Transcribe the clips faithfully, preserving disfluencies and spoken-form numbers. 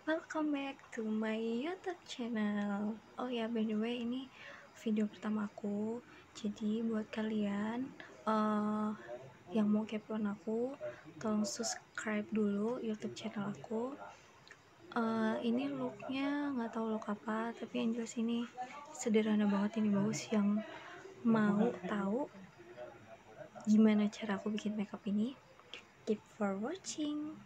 Welcome back to my YouTube channel. Oh ya, by the way, ini video pertama aku. Jadi buat kalian uh, yang mau kepoin aku, tolong subscribe dulu YouTube channel aku. Uh, ini looknya nggak tahu look apa, tapi yang jelas ini sederhana banget. Ini bagus. Yang mau tahu gimana cara aku bikin makeup ini, keep for watching.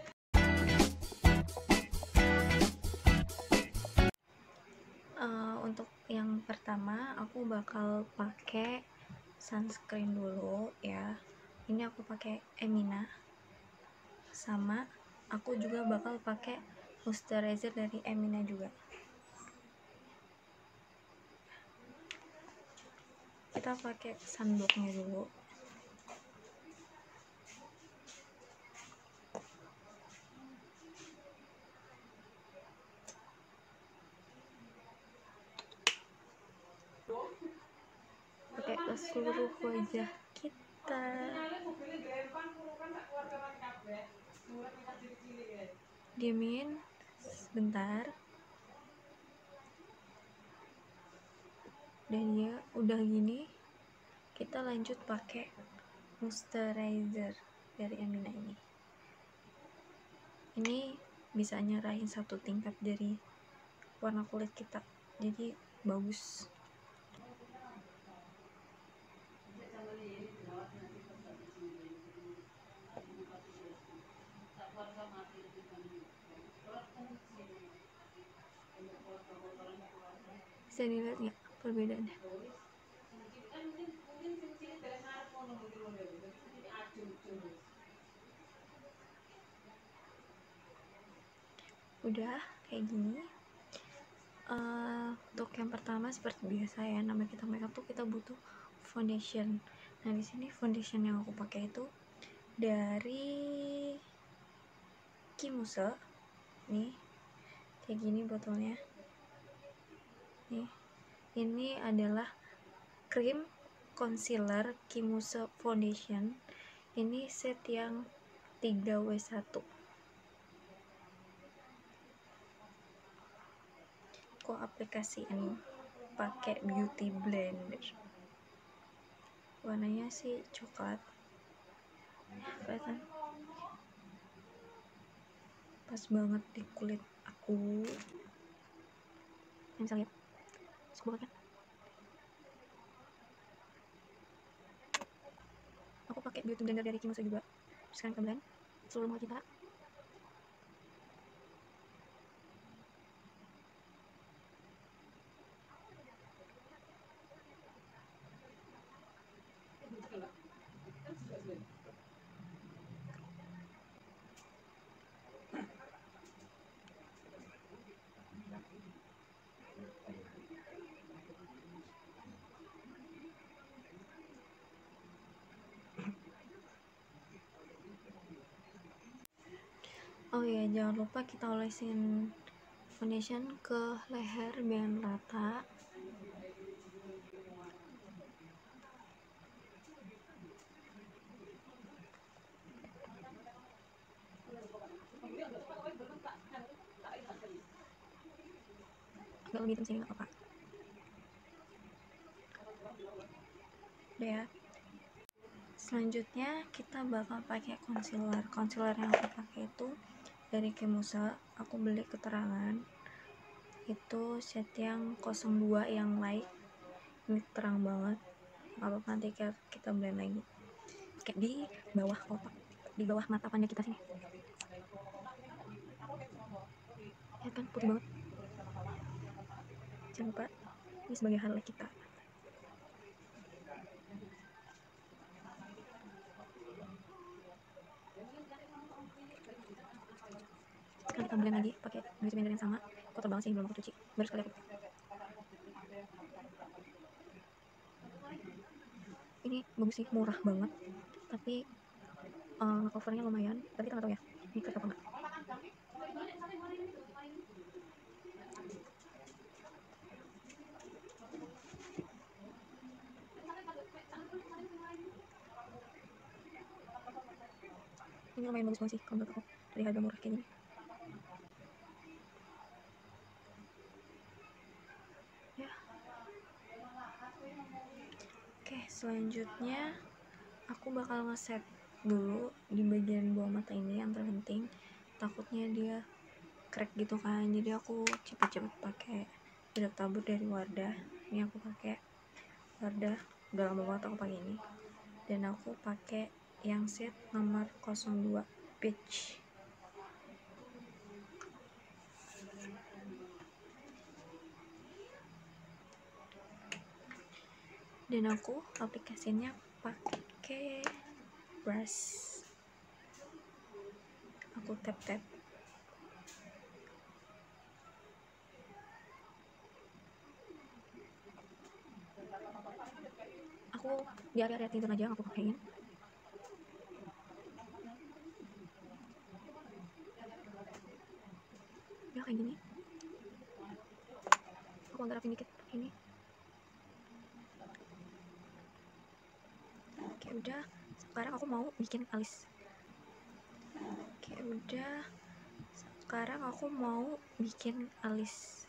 Uh, untuk yang pertama aku bakal pakai sunscreen dulu ya. Ini aku pakai Emina, sama aku juga bakal pakai moisturizer dari Emina juga. Kita pakai sunblocknya dulu. Pakai ke seluruh wajah kita. Diamin sebentar. Dan ya udah gini, kita lanjut pakai moisturizer dari Emina ini. Ini bisa nyerahin satu tingkat dari warna kulit kita, jadi bagus. Bisa dilihat nggak perbedaannya? Udah kayak gini. Uh, untuk yang pertama seperti biasa ya, namanya kita makeup tuh kita butuh foundation. Nah di sini foundation yang aku pakai itu dari Kimuse. Nih kayak gini botolnya. Nih, ini adalah krim concealer Kimuse foundation. Ini set yang tiga W satu. Aku aplikasiin pakai beauty blender. Warnanya sih coklat. Kelihatan pas banget di kulit aku. Yang bisa lihat sebuah kan? Aku pakai beauty blender dari Kimuse juga. Sekarang kita blend seluruh muka kita. Oh ya, jangan lupa kita olesin foundation ke leher biar rata. Agak lebih hitam sini nggak apa-apa. Udah ya. Selanjutnya kita bakal pakai concealer. Concealer yang aku pakai itu dari Kimuse. Aku beli keterangan. Itu set yang nol dua yang light. Ini terang banget. Gak apa-apa, nanti kita blend lagi. Kayak di bawah kotak, di bawah mata panda kita sini. Ya kan, putih banget. Jangan lupa, ini sebagai highlight kita. Sekarang kita blend lagi pakai beauty blender yang sama. Kotor banget sih, belum aku cuci. Baru sekali aku pakai. Ini bagus sih, murah banget. Tapi uh, covernya lumayan. Tapi kita nggak tahu ya, ini cocok apa nggak. Ini lumayan bagus banget sih kalau menurut aku, dari harga murah kayak gini. selanjutnya aku bakal ngeset dulu di bagian bawah mata ini yang terpenting, takutnya dia crack gitu kan, jadi aku cepet-cepet pakai bedak tabur dari Wardah. Ini aku pakai Wardah, udah lama banget aku pakai ini, dan aku pakai yang set nomor nol dua Peach. Dan aku aplikasinya pakai brush, aku tap tap. Aku di area-area tidur aja yang aku pakein. Ya kayak gini. Aku agak rapin dikit ini. Oke udah, sekarang aku mau bikin alis. Oke udah, sekarang aku mau bikin alis.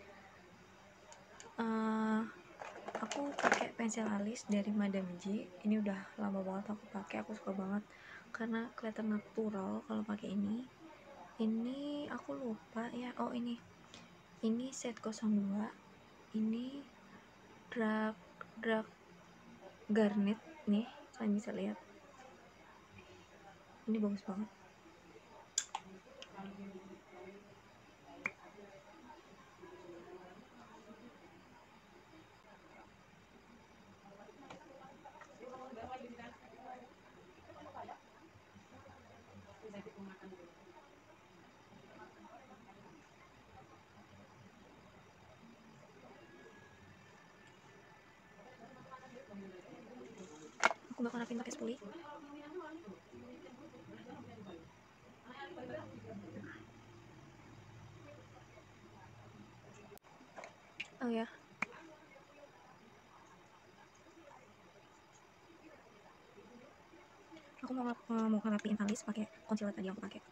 Uh, aku pakai pensil alis dari Madame J. Ini udah lama banget aku pakai, aku suka banget karena kelihatan natural kalau pakai ini. Ini aku lupa ya. Oh ini, ini set nol dua. Ini dark dark garnet nih, kalian bisa lihat. Ini bagus banget. Aku bakal rapin pakai spoolie. Oh ya, aku mau uh, mau ngerapiin alis pakai concealer tadi yang aku pakai.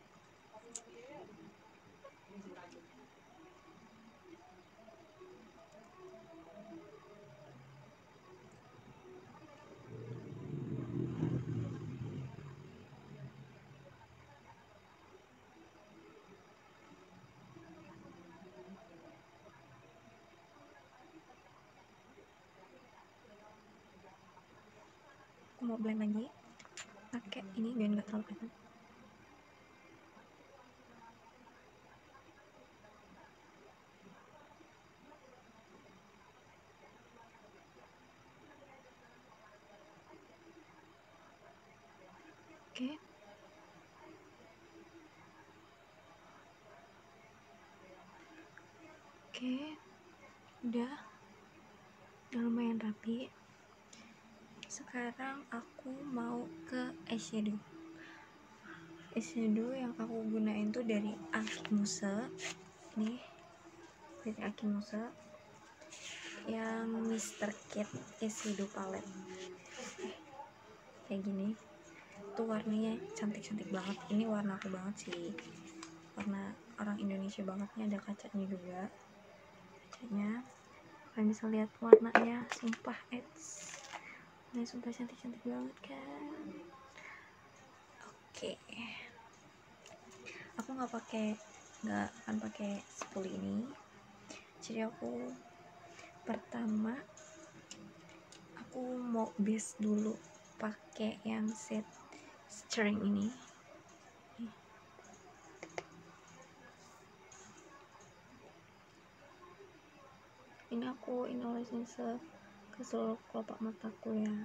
Aku mau blend lagi pakai ini biar nggak terlalu kelihatan. Oke. Oke. Udah. Udah lumayan rapi. Sekarang aku mau ke eyeshadow. Eyeshadow yang aku gunain tuh dari Akimose. Nih. Dari Akimose. Yang mister Kit eyeshadow palette. Kayak gini. Tuh warnanya cantik-cantik banget. Ini warna aku banget sih, warna orang Indonesia banget. Ini ada kacanya juga, kacanya kalian bisa lihat warnanya. Sumpah it's ini sumpah cantik-cantik banget kan. Oke, aku nggak pakai nggak akan pakai spoolie ini, jadi aku pertama aku mau base dulu pakai yang set string ini. Ini aku ini olesin se ke seluruh kelopak mataku ya.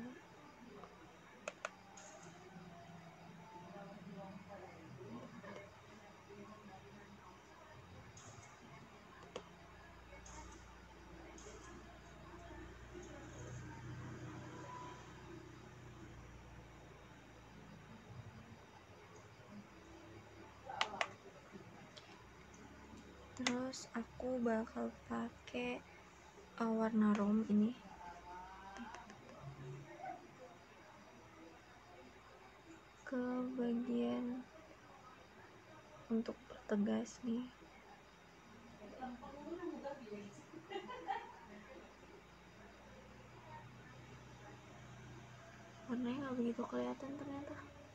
Terus aku bakal pakai uh, warna rom ini ke bagian untuk pertegas nih. warnanya nggak begitu kelihatan ternyata.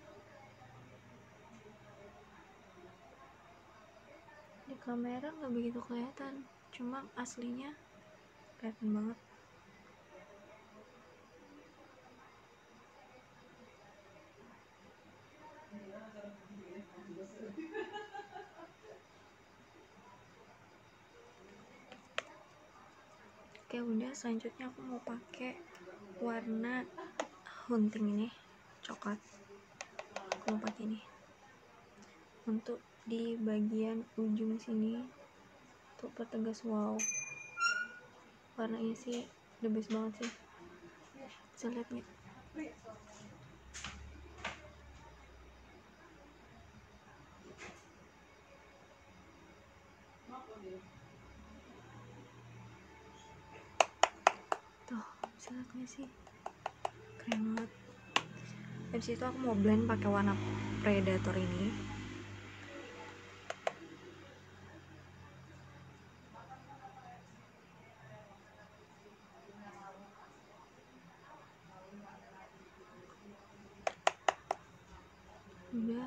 Di kamera nggak begitu kelihatan, cuma aslinya kelihatan banget. Oke, udah, selanjutnya aku mau pakai warna hunting ini, coklat. Aku mau pakai ini untuk di bagian ujung sini untuk pertegas. Wow, warnanya sih the best banget sih, bisa lihat nggak? Tuh, bisa lihat nggak sih, keren banget. Habis itu aku mau blend pakai warna Predator ini. Udah,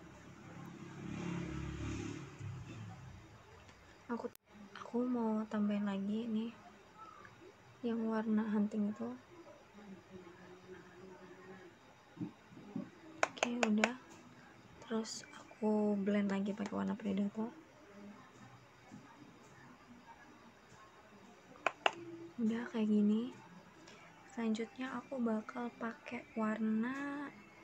aku aku mau tambahin lagi nih yang warna hunting itu. Oke, udah, terus aku blend lagi pakai warna Predator. Udah kayak gini. Selanjutnya aku bakal pakai warna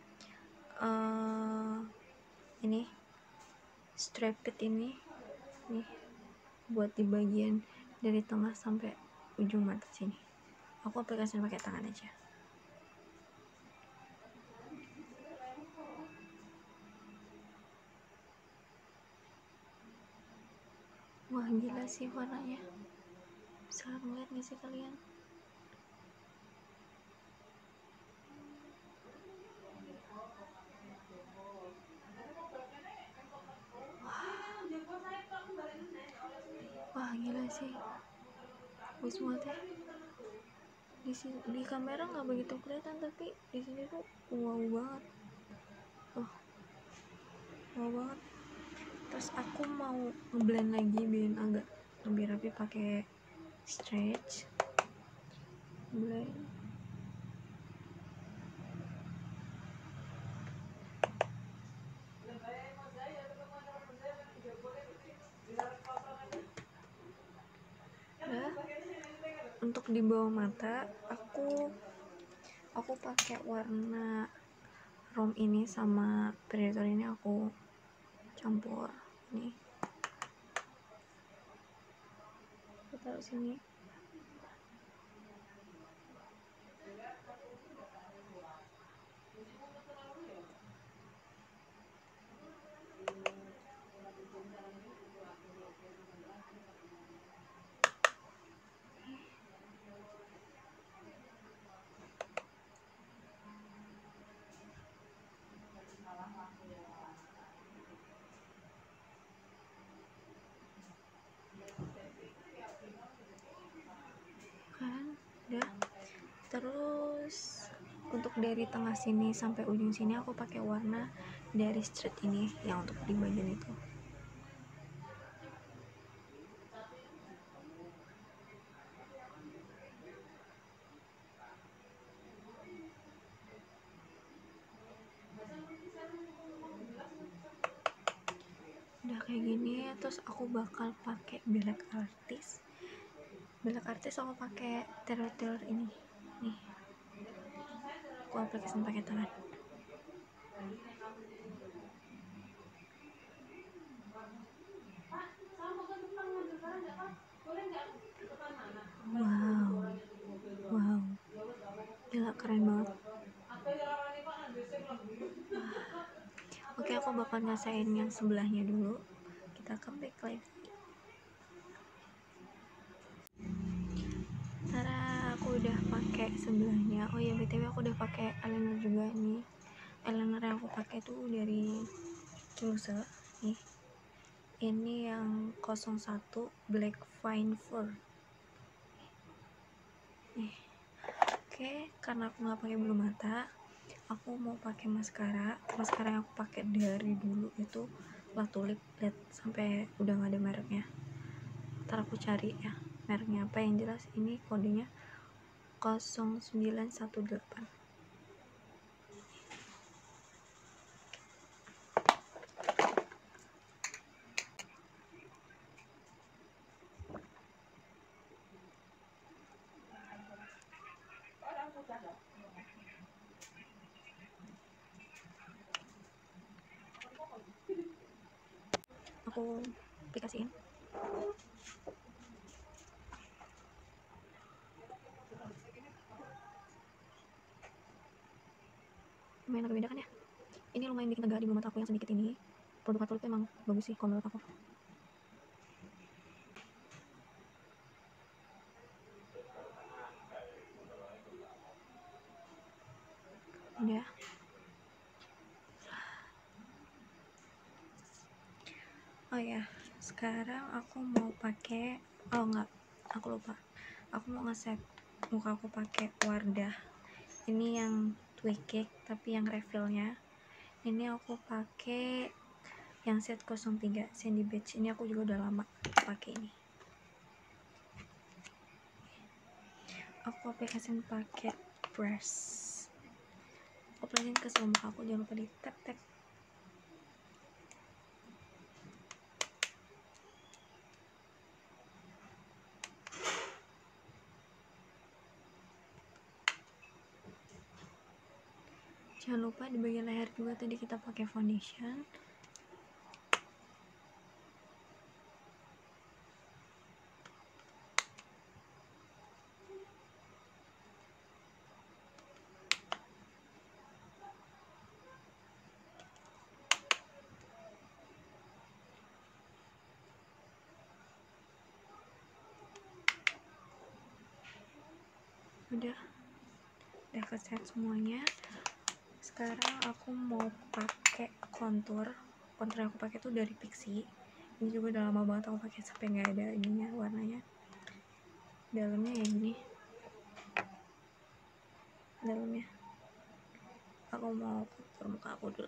uh, ini striped ini nih, buat di bagian dari tengah sampai ujung mata sini. Aku aplikasinya pakai tangan aja. Wah, gila sih warnanya, bisa ngeliat gak sih kalian? Wah, gila sih, bagus banget ya. Di sini, di kamera nggak begitu kelihatan, tapi di sini tuh wow banget. Oh, wow banget. Terus aku mau ngeblend lagi biar agak lebih rapi pakai stretch blend. Nah, untuk di bawah mata aku aku pakai warna rom ini sama Predator ini, aku campur nih, aku taruh sini. Kan udah. Terus untuk dari tengah sini sampai ujung sini aku pakai warna dari straight ini yang untuk di bagian itu. Udah kayak gini, terus aku bakal pakai black artist. Black artist aku pakai teror-teror ini nih, aku aplikasiin pakai tangan. Wow, wow, gila, keren banget. Oke, aku bakal ngasain yang sebelahnya dulu. Kita ke backlight. Tara, aku udah pakai sebelahnya. Oh ya, btw aku udah pakai eyeliner juga nih. Eyeliner yang aku pakai tuh dari Close nih. Ini yang nol satu Black Fine Fur. Nih. Oke, karena aku nggak pakai bulu mata, aku mau pakai maskara. Maskara yang aku pakai dari dulu itu La Tulip, lihat sampai udah nggak ada mereknya. Ntar aku cari ya mereknya apa, yang jelas ini kodenya nol sembilan satu delapan. Aku aplikasiin. Lumayan agak beda kan ya, ini lumayan bikin lega di bulu mata aku yang sedikit ini. Produk Tulip emang bagus sih kalau menurut aku. Udah. Oh ya, sekarang aku mau pakai, oh enggak, aku lupa. Aku mau ngeset muka aku pakai Wardah. Ini yang Twig tapi yang refillnya. Ini aku pakai yang set nol tiga Sandy Beach. Ini aku juga udah lama pakai ini. Aku aplikasiin pakai brush. Apply-in ke seluruh muka aku, jangan lupa di tap tap. Jangan lupa di bagian leher juga tadi kita pakai foundation. Udah, udah keset semuanya. Sekarang aku mau pakai contour. Contour yang aku pakai tuh dari Pixi. Ini juga udah lama banget aku pakai sampai nggak ada ininya warnanya. Dalamnya ya gini. Dalamnya. Aku mau contour muka aku dulu.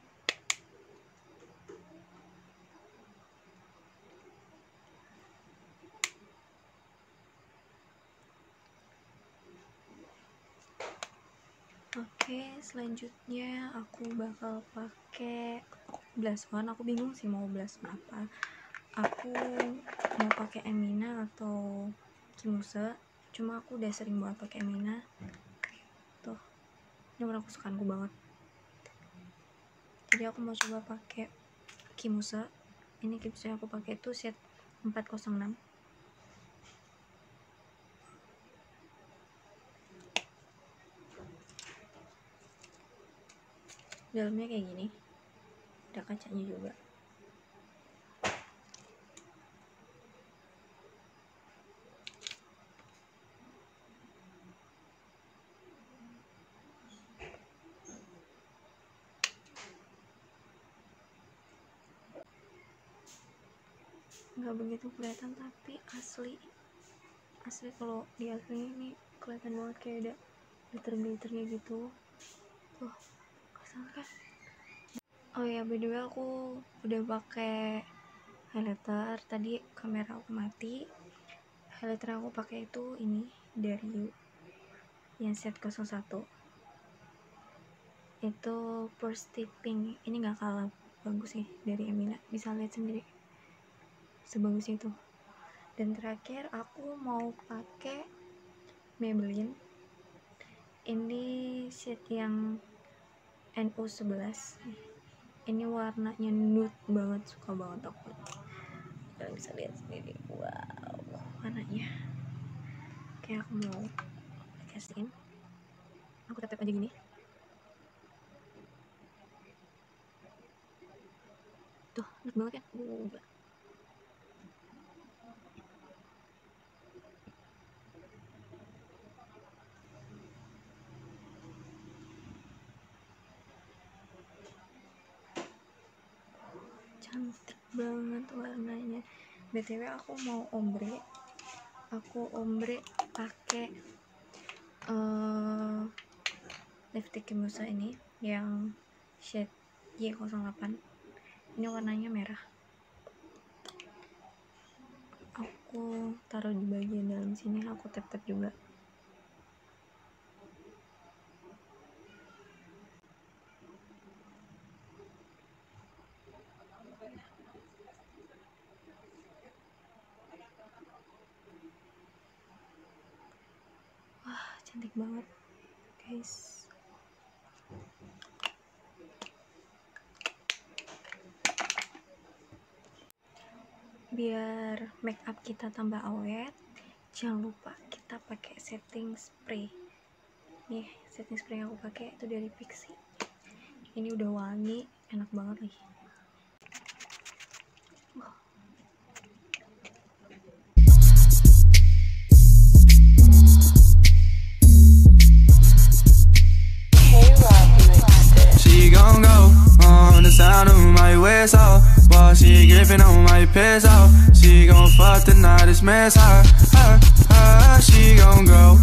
Oke, selanjutnya aku bakal pakai blush on. Aku bingung sih mau blush on apa. Aku mau pakai Emina atau Kimuse. Cuma aku udah sering banget pakai Emina. Tuh, ini warna kesukaanku banget. Jadi aku mau coba pakai Kimuse. Ini Kimuse yang aku pakai itu set empat nol enam. Dalamnya kayak gini, ada kacanya juga. Nggak begitu kelihatan tapi asli asli kalau di aslinya ini kelihatan banget kayak ada glitter-glitternya gitu. Tuh, kesana kan. Oh ya, by the way aku udah pakai highlighter. Tadi kamera aku mati. Highlighter yang aku pakai itu ini dari You, yang set nol satu. Itu First Pink. Ini nggak kalah bagus sih dari Emina. Bisa lihat sendiri sebagus itu. Dan terakhir aku mau pakai Maybelline. Ini set yang N U sebelas. Ini warnanya nude banget, suka banget aku. Kalian bisa lihat sendiri. Wow, warnanya. Kayak aku mau kasihin. Aku tap aja gini. Tuh, nude banget kan? Uh, gila. Cantik banget warnanya. B T W aku mau ombre. Aku ombre pakai uh, lipstick Musa ini yang shade Y nol delapan. Ini warnanya merah. Aku taruh di bagian dalam sini, aku tap-tap juga. Wah, cantik banget, guys. Biar make up kita tambah awet, jangan lupa kita pakai setting spray. Nih, setting spray yang aku pakai itu dari Pixi. Ini udah wangi, enak banget lagi. Wow. She gon' go on the sound of my whistle while she gripping on my piss off. She gon' fuck the night, it's mess her, her, her. She gon' go